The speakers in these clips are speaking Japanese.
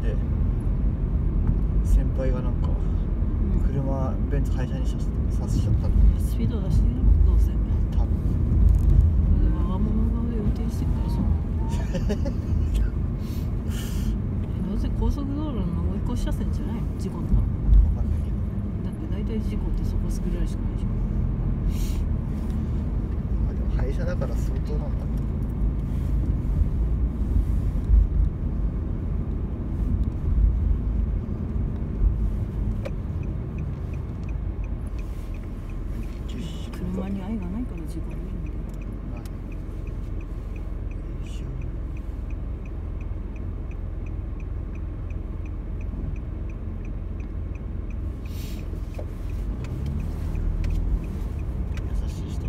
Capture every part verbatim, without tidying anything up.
で先輩がなんか車ベンツ廃車にさせちゃったんで、 スピード出してるのどうせ多分我が物が運転してくからそのどうせ高速道路の追い越し車線じゃないの事故ったの。 分かんないけど、 だって大体事故ってそこすぐらいしかないじゃん。 まあでも廃車だから相当なんだ。 車に愛がないから事故るんだよ。 優しい人。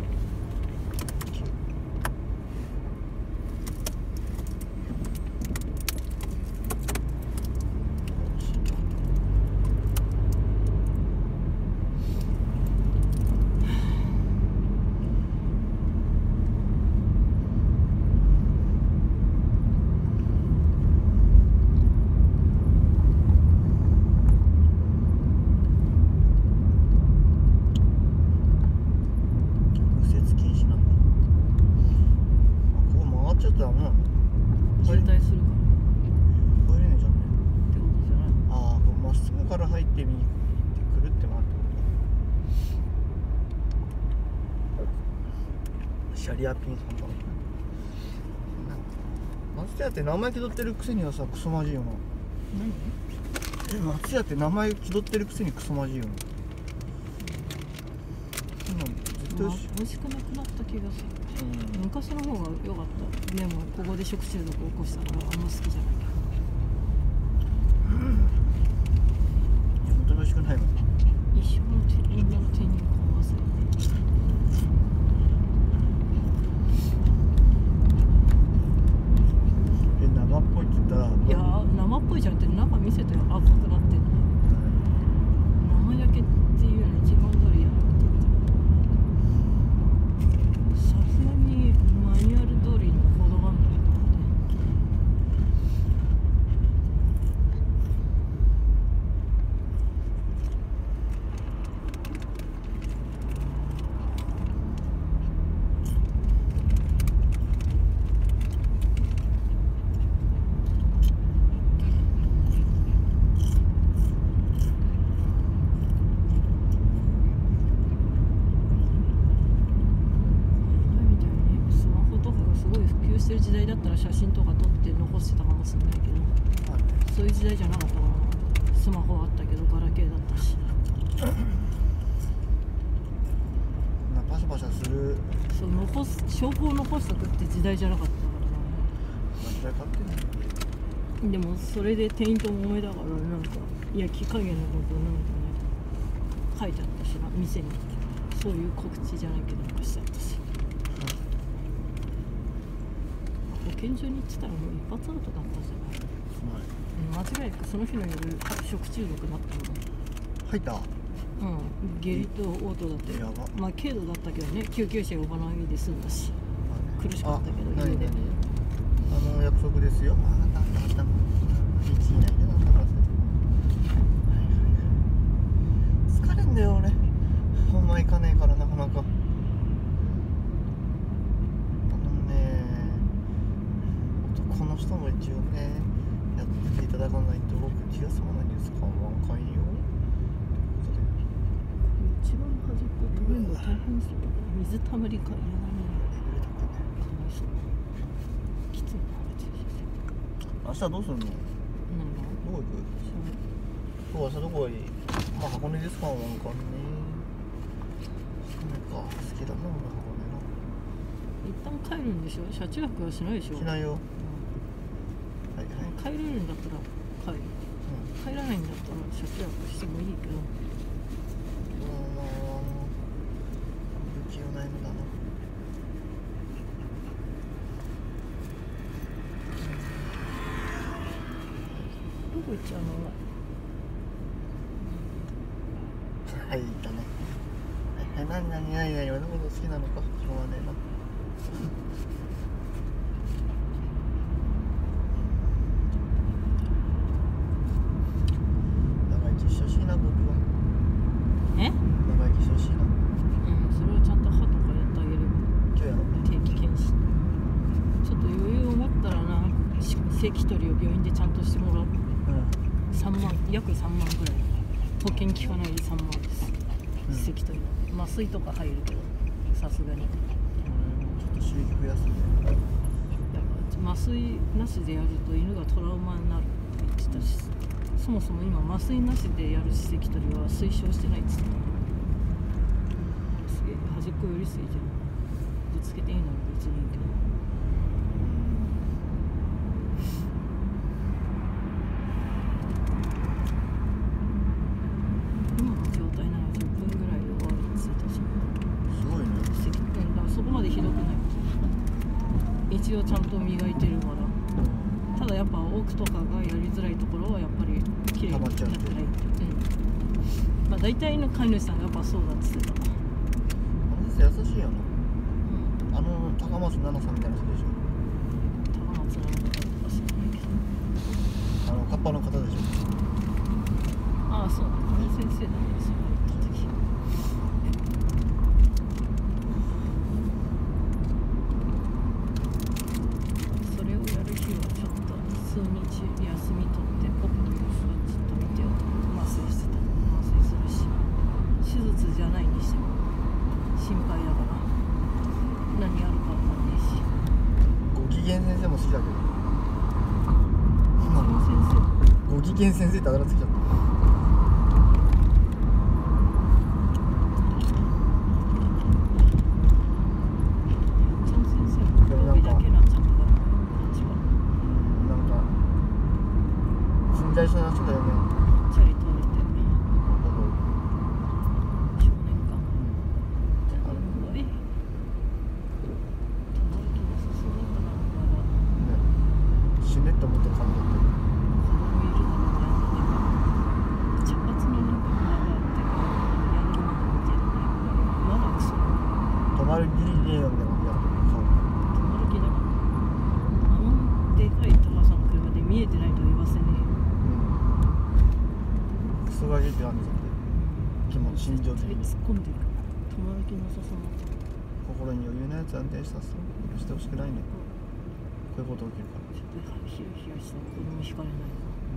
ちょっとダメなの？ 渋滞するから入れねえじゃんね。 ってことじゃない？ ああ、まっすぐから入ってみてくるって回ってこと。シャリアピンさんだ。松屋って名前気取ってるくせにはさ、クソマジいよな。 何？ え、松屋って名前気取ってるくせにクソマジいよな。そんなの絶対まあ、美味しくなくなった気がする。 うん、 昔の方が良かった。でもここで食中毒を起こしたからあんま好きじゃない。 うん、いや本当に美味しくないもん。 一生の手みんなの手にこわせる。 え、生っぽいって言ったら、 いやー生っぽいじゃんって中見せて赤くなってる。生焼けっていうのに一番通りやることってさすがにマニュアル通りの行動があるんだよ。してる時代だったら写真とか撮って残してたかもしれないけど、 はい、 そういう時代じゃなかったからな。スマホあったけどガラケーだったしなパシャパシャする。 そう残す証拠を残しとくって時代じゃなかったからな。 時代変わってんの？ でもそれで店員と揉めだからなんか焼き加減のことなんかね書いてあったしな、店にそういう告知じゃないけど残してあったし、保健所に行ってたらもう一発アウトだったじゃない。間違いなくその日の夜食中毒になったの。 入った？ うん、下痢と嘔吐だってやば。 まあ軽度だったけどね、救急車呼ばないで済んだし、 まあね、 苦しかったけど家で。 あの約束ですよ。ああ、だんだんいち以内でなんだから疲れんだよ俺。ほんま行かねえからなかなか。あのね、男の人も一応ねやっていただかないと僕気が済まないんですか。わんかいよ。 一番端っこ飛べるの大変そうだね。水たまりか嫌だね。かわいそう。きついな明日どうするの？ 何が？ どこ行く？今日明日どこがいい？まあ箱根ですか。なんかね。箱根か。好きだな俺箱根な。 一旦帰るんでしょ？車中泊はしないでしょ？ しないよ。 うん、 はいはい。 帰れるんだったら帰る、うん、帰らないんだったら車中泊してもいいけど。 不器用な犬だな。 どこ行っちゃうの？ はい、いたね。はい、なになになになに、俺のこと好きなのか。しょうがねえな。 咳取りを病院でちゃんとしてもらう。 うんさんまん、約さんまんぐらい。保険効かないでさんまんです。 うん咳取りは麻酔とか入るけど、さすがに。 うんちょっと刺激増やすね。 やっぱ麻酔なしでやると犬がトラウマになるって言ってたし、そもそも今麻酔なしでやる歯石取りは推奨してないっつってた。すげえ端っこ寄りすぎじゃん。ぶつけていいなら別にいいけど。今の状態ならじゅっぷんぐらいで終わるって言ってたし、 すごいね。 歯石だからそこまでひどくない。一応ちゃんと磨いてるから。ただやっぱ奥とかがやりづらいところはやっぱり綺麗にやってないって。うん。まあ大体の飼い主さんがやっぱそうだっつってた。 あの先生優しいよな。あの高松菜奈さんみたいな人でしょ。 高松の方とか知らないけど。 あのカッパの方でしょ。 ああそうなんだ。先生なんですよ。行った時。それをやる日はちょっと数日休み取って僕の様子をずっと見てようと麻酔してた。麻酔するし手術じゃないにしても心配だから何やるかわかんないし。 ご機嫌先生も好きだけど。 その先生ご機嫌先生ってあだ名つけちゃった。 その先生も病気だけなんじゃないかな。 なんか死んじゃいそうな人だよね。 チャリ取れて少年間あのうわい止まる気なさそうだったな。まだね、死ねって思った感じだったよ。 子供いるだろうね。茶髪のなんかまだってかヤングマンみたいなね。まだクソ止まるギリギリなんだよみたいな顔。 止まる気だから。あのでかい高さの車で見えてないと言わせねえよ。 クソガキって感じだったよ。気持ち心情的に突っ込んでる。止まる気なさそうな。 心に余裕のやつ安定したさ許してほしくないね。こういうこと起きるから。 ちょっとヒヤヒヤした子供引かれないな。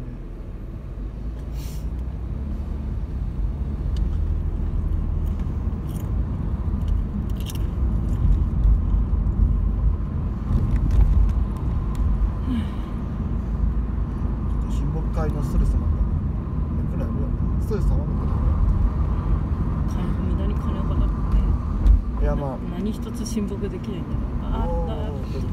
親睦会のストレスもあった。くらいストレス溜まんのか無駄に金をかかってな。いやまあ何一つ親睦できないんだから。あおーあどうぞどうぞ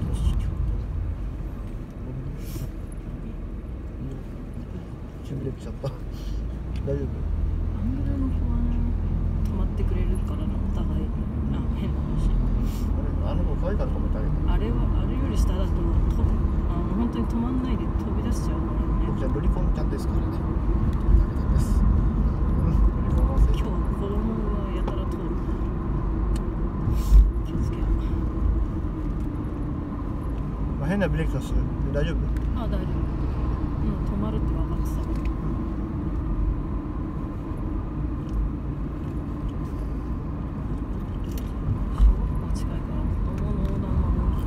急ブレーキしちゃった。大丈夫？ アングルの方はね止まってくれるからな、お互い。あ、変な話。 あれあの子可愛いから止めてあげた。 あれはあれより下だととあの本当に止まんないで飛び出しちゃうからね。 僕じゃロリコンちゃんですからね。止めてあげたんです。うんロリコンのせい。 今日子供がやたら通る。気をつけよう。 まあ、変なブレーキはする。大丈夫？ あ、大丈夫。もう止まるって分かってたから。小学校近いから子供の横断はもう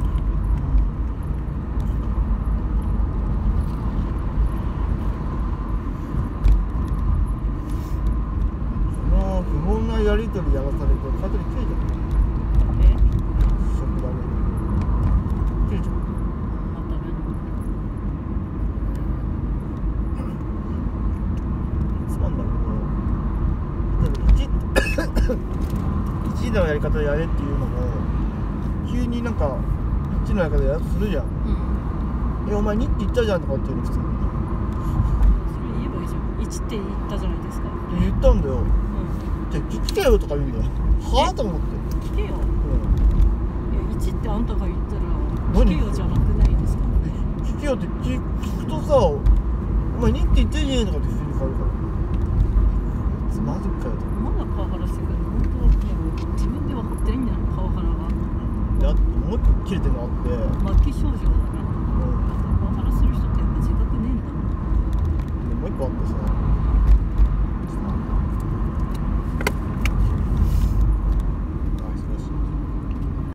その不本なやり取りやらされて買い取り切れちゃった。 えショックだね。切れちゃった。 また何つまんだけど、例えばいちいちのやり方やれっていうのも急になんかいちのやり方やるとするじゃん。 うん。 えお前にって言ったじゃんとかっていうの普通にそれ言えばいいじゃん。いちって言ったじゃないですか。 言ったんだよ。 うん。 じゃあ聞けよとか言うんだよ。はぁと思って、 聞けよ。 うん、 いや、いちってあんたが言ったら何聞けよじゃなくないですか。 聞けよって聞聞くとさお前にって言ってんじゃんとかって普通に変わるからまずっかよと。